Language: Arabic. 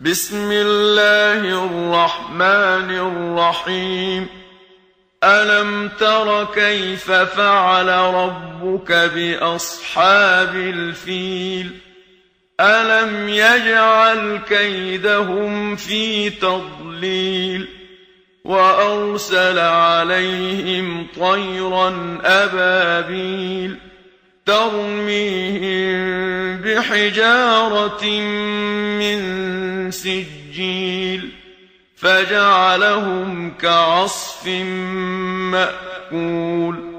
بسم الله الرحمن الرحيم ألم تر كيف فعل ربك بأصحاب الفيل ألم يجعل كيدهم في تضليل وأرسل عليهم طيرا أبابيل ترميهم بحجارة من سجيل فجعلهم كعصف مأكول